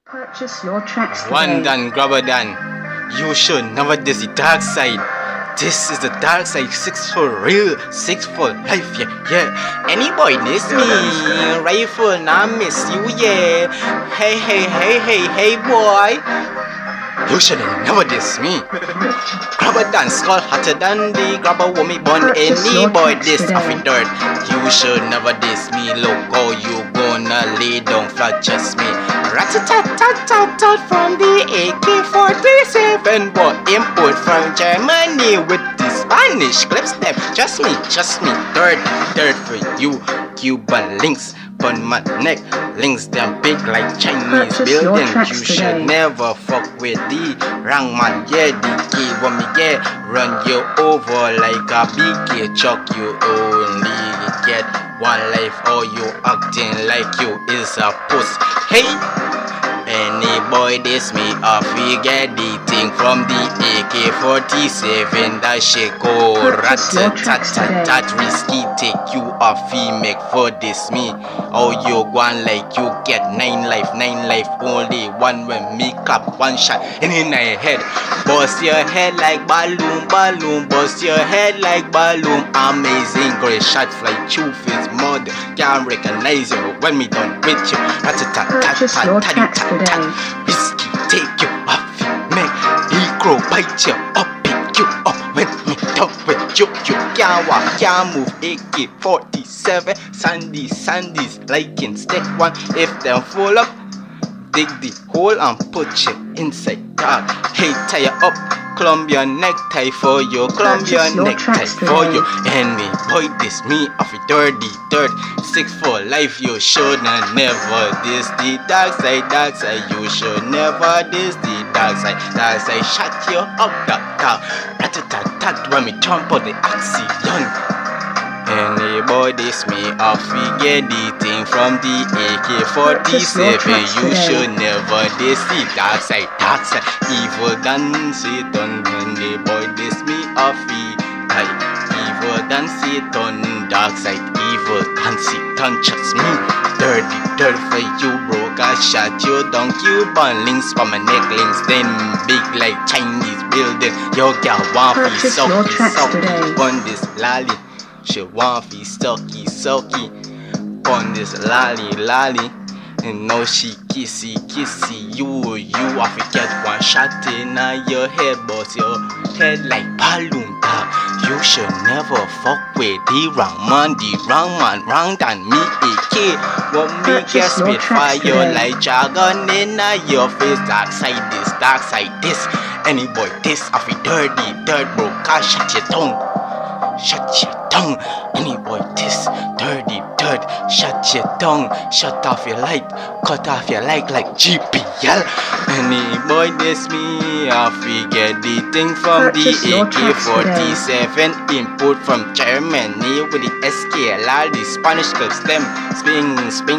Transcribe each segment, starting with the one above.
Purchase your tracks today. One done, grabber done. You should never diss the dark side. This is the dark side, 6 for real, 6 for life, yeah. Any boy diss me, rifle, I miss you, yeah. Hey, boy. You should never diss me. Grabber done, skull hotter than the grabber woman born. Any boy diss off in dirt. You should never diss me, loco. You gonna lay down flat, just me. Rat-a-tat-tat-tat from the AK-47, boy, import from Germany with the Spanish clips. Them, just me, dirt for you. Cuban links on my neck, links them big like Chinese building. You should never fuck with the wrong man, yeah. The key when me get run you over like a BK chuck. You only get one life, or you acting like you is a puss. Hey, any boy diss me off, we get the thing from the AK-47. That shit go rat-a-tat-tat-tat. Risky, take you off, he make for this me. Oh, you gone like you get 9 life, only one when me clap one shot in the head. Bust your head like balloon, bust your head like balloon. Amazing, great shot fly, two feet mud. Can't recognize you when me done with you. Rat-a-tat-tat-tat-tat. Whiskey, take you off, make he crow bite you up, pick you up when me done with you. You can't walk, can't move. AK-47, Sandy's like in stick one. If them full up, dig the hole and put you inside, dog. Hey, tie you up, Colombian necktie for you, Colombian necktie for you. Any boy diss me off a dirty dirt, 6 for life. You should never diss the dark side. You should never diss the dark side. Shut you up, dog. Rat-a-tat-tat when me jump on the axion. Any boy diss me off, we get the thing from the AK-47. You should never diss the dark side. Evil than Satan. Any boy diss me off, we die. Evil than Satan, dark side. Evil than Satan, just me. Dirty for you, bro. I shot you down, Cuban links from my neck links. Then big like Chinese building. Yo, girl want be sulky on this lolly. She want be sulky on this lolly. And now she kissy you have to get one shot in your head, boss. Your head like balloon. You should never fuck with the wrong man, wrong than me. AK what me get spit fire like dragon in your face. Dark side this. Any boy this off a dirty dirt, bro. Shut your tongue. Any boy this dirty dirt, shut your tongue. Shut off your light, cut off your light like GPL. Any boy diss me off, we get the thing from the AK-47, import from Germany with the SKLR, the Spanish clips. Them spin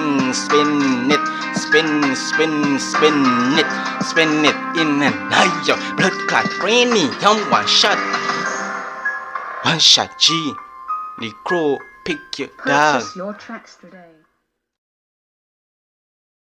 it in an eye. Blood clot brainy, one shot G. The crow pick your dog. Purchase your tracks today.